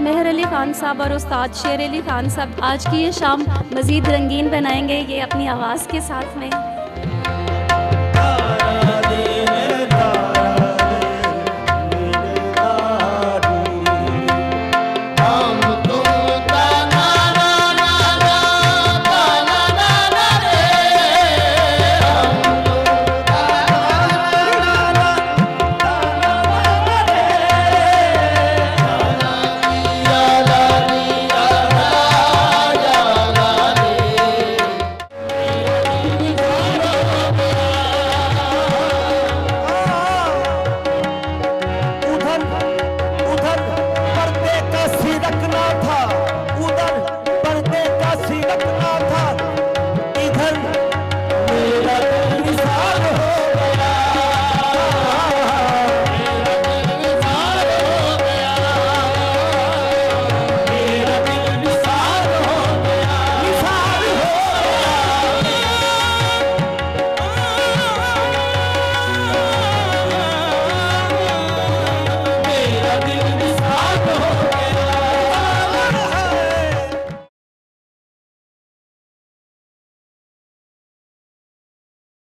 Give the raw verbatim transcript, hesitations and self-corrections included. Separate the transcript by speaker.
Speaker 1: मेहर अली ख़ान साहब और उस्ताद शेर अली ख़ान साहब आज की ये शाम मज़ीद रंगीन बनाएंगे ये अपनी आवाज़ के साथ में।